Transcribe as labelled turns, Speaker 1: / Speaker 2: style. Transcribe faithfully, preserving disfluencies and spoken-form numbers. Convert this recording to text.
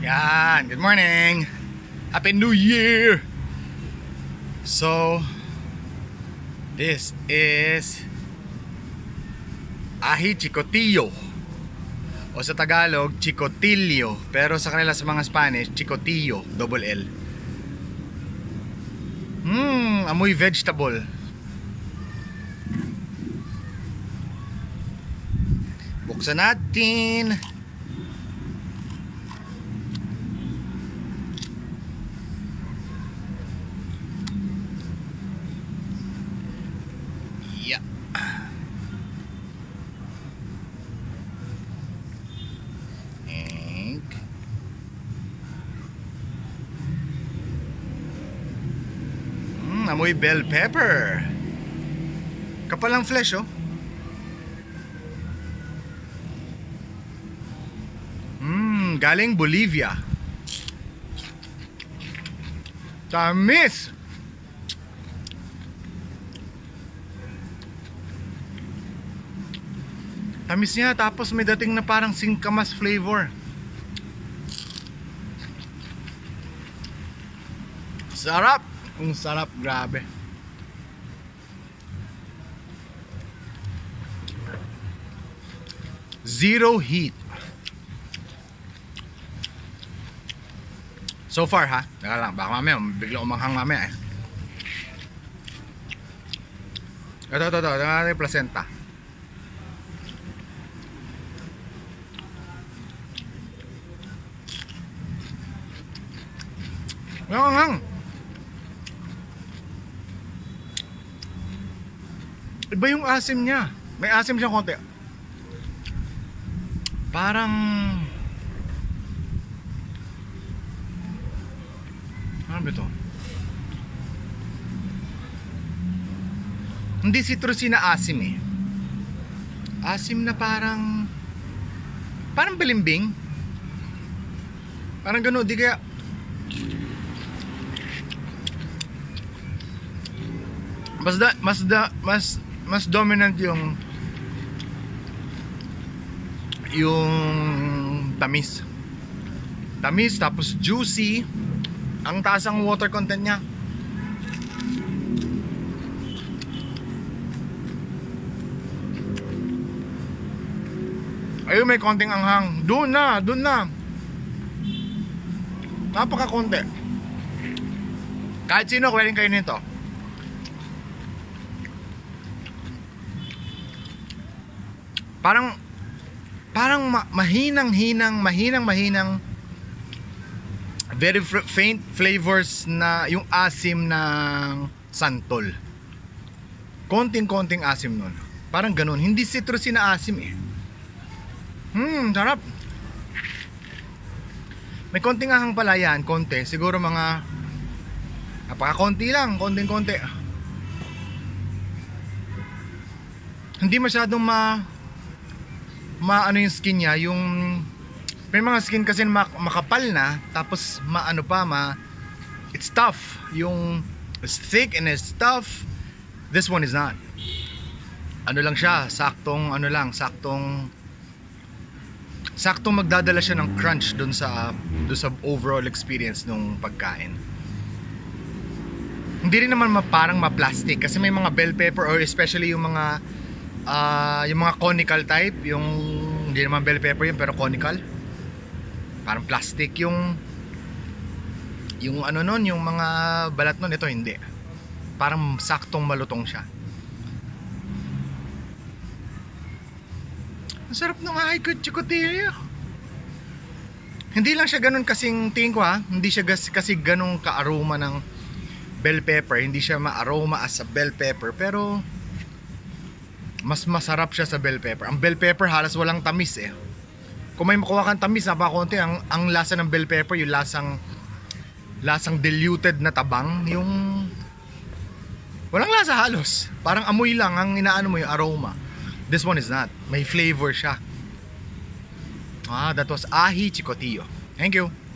Speaker 1: Yan, good morning. Happy New Year. So this is Aji Chicotillo, o sa Tagalog Chicotillo, pero sa kanila sa mga Spanish Chicotillo, double L. Hmm, amoy vegetable. Buksan natin. Yeah. And mm, amoy bell pepper. Kapal ang flesh, oh. Mm, galing Bolivia. Tamis. Tamis niya, tapos may dating na parang singkamas flavor. Sarap. Ang sarap, grabe. Zero heat. So far, ha? Teka lang, baka mamaya biglang umanghang mamaya eh. Ito, ito, ito, ito, ito yung placenta. Ang anghang. Iba yung asim niya. May asim siyang konti. Parang ano ba ito? Hindi citrusy na asim eh. Asim na parang parang balimbing. Parang gano'n, di kaya mas da, mas da, mas mas dominant yung yung tamis. Tamis tapos juicy. Ang taas ang water content niya. Ayun, may konting anghang. Doon na, doon na. Napaka konti. Kahit sino pwedeng kayo nito. Parang parang ma mahinang-hinang, mahinang-mahinang, very faint flavors na yung asim ng santol. Konting-konting asim nun. Parang ganun. Hindi citrusy na asim eh. Hmm, sarap. May konting ahang pala yan. Konti. Siguro mga napaka-konti lang. Konting-konti. Hindi masyadong ma maano yung skin niya. Yung may mga skin kasi makapal na, tapos maano pa, ma it's tough. Yung it's thick and it's tough. This one is not. Ano lang siya, saktong ano lang, saktong saktong magdadala siya ng crunch dun sa dun sa overall experience nung pagkain. Hindi rin naman ma, parang ma-plastic kasi may mga bell pepper, or especially yung mga uh, yung mga conical type, yung hindi naman bell pepper yun pero conical. Parang plastic yung yung ano nun, yung mga balat nun. Ito hindi. Parang saktong malutong siya. Ang sarap ng Aji Chicotillo. Hindi lang siya ganun kasing tingin ko, ha. Hindi siya kasi ganun ka-aroma ng bell pepper. Hindi siya ma-aroma as a bell pepper, pero mas masarap siya sa bell pepper. Ang bell pepper halos walang tamis eh. Kung may makuha kang tamis, napakakunti. Ang, ang lasa ng bell pepper, yung lasang lasang diluted na tabang, yung walang lasa halos. Parang amoy lang ang inaano mo, yung aroma. This one is not. May flavor siya. Ah, that was Aji Chicotillo. Thank you.